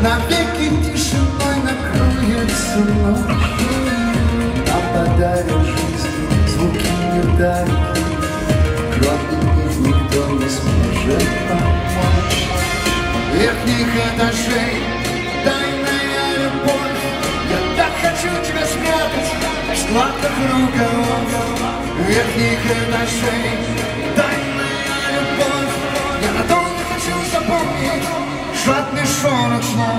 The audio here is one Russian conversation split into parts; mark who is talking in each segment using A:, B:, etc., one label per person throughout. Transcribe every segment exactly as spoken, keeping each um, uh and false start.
A: навеки тишиной накроется ночь. Нам подарит жизнь звуки недавние, кроме них никто не сможет помочь. Верхних этажей тайная любовь, я так хочу тебя спрятать в складках рукавов. Верхних этажей тайная любовь, я надолго хочу запомнить жадный шорох слов.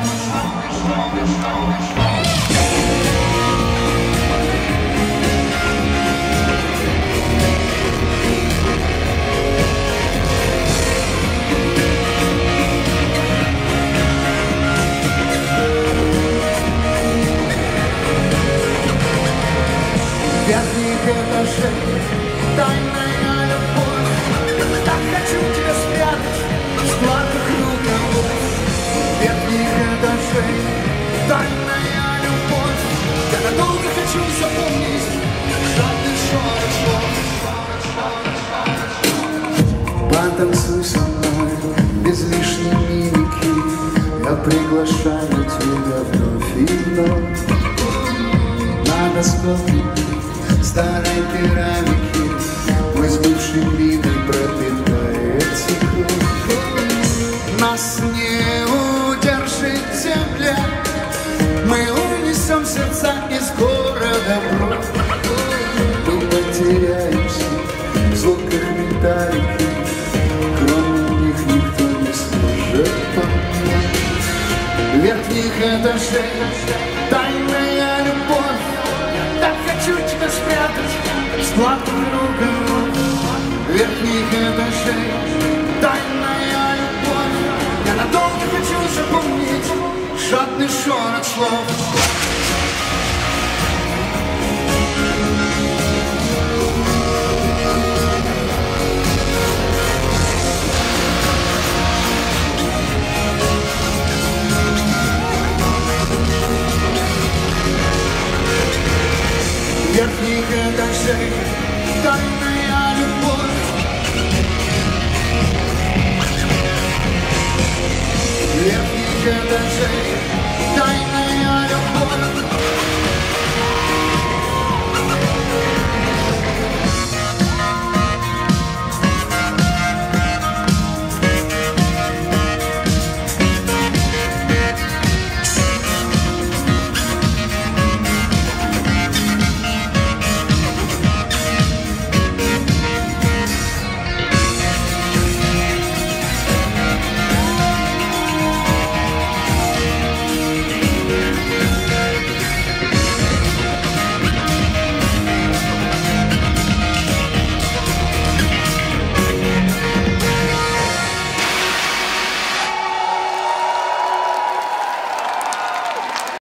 A: Верхних этажей тайная любовь, так хочу тебя спрятать в складках рукавов. Верхних этажей тайная любовь, я надолго хочу запомнить жадный шорох слов. Потанцуй со мной без лишней мимики, я приглашаю тебя вновь и вновь. Надо вспомнить старой керамики, мой с бывшей глиной пропитается кровь. Нас не удержит земля, мы унесем сердца из города прочь. Мы потеряемся в звуках металлики, кроме них никто не сможет помочь. Верхних этажей тайная любовь, так хочу тебя спрятать в складках рукавов. Верхних этажей тайная любовь, я надолго хочу запомнить жадный шорох слов. Верхних этажей тайная любовь, верхних этажей